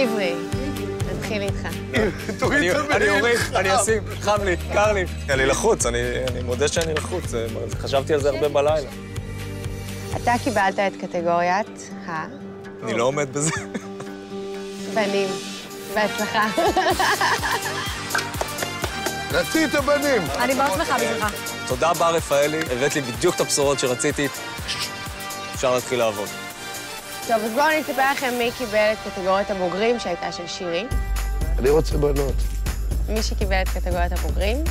עברי, נתחיל איתך. אני אוריד, אני אשים, חם לי, קר לי. אני לחוץ, אני מודה שאני לחוץ, חשבתי על זה הרבה בלילה. אתה קיבלת את קטגוריית ה... אני לא עומד בזה. בנים. בהצלחה. רצית בנים. אני מאוד שמחה בשבילך. תודה בר רפאלי, הבאת לי בדיוק את הבשורות שרציתי. אפשר להתחיל לעבוד. טוב, אז בואו אני אספר לכם מי קיבל את קטגוריית הבוגרים, שהייתה של שירי. אני רוצה בנות. מי שקיבל את קטגוריית הבוגרים?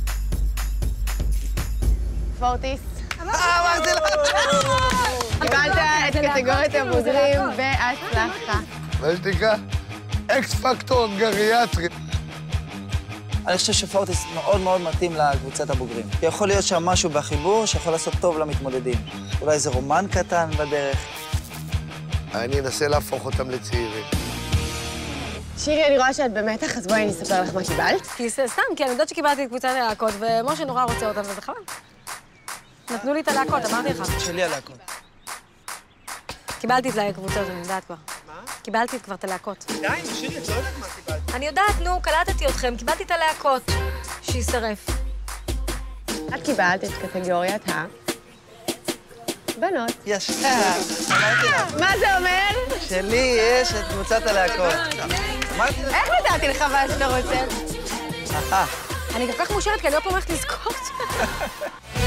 פורטיס. אמרתי לך! קיבלת את קטגוריית הבוגרים בהצלחה. מה יש לי כאן? אקס פקטור גריאטרי. אני חושב שפורטיס מאוד מאוד מתאים לקבוצת הבוגרים. יכול להיות שם משהו בחיבור שיכול לעשות טוב למתמודדים. אולי איזה רומן קטן בדרך. אני אנסה להפוך אותם לצעירים. שירי, אני רואה שאת במתח, אז בואי אני אספר לך מה קיבלת. כי סתם, כי אני יודעת שקיבלתי את קבוצת הלהקות, ומשה נורא רוצה אותם, וזה חבל. נתנו לי את הלהקות, אמרתי לך. שלי הלהקות. קיבלתי את הקבוצות, אני יודעת כבר. מה? קיבלתי כבר את הלהקות. די, שירי, את לא יודעת מה קיבלת. אני יודעת, נו, קלטתי אתכם, קיבלתי את הלהקות. שישרף. את קיבלת את קטגוריית ה... בנות. יש. אמרתי לך. מה זה אומר? שלי יש את קבוצת הלהקות. אמרתי לך. איך נתתי לך מה שאתה רוצה? אני כל כך מאושרת, כי אני לא פה הולכת לזכות.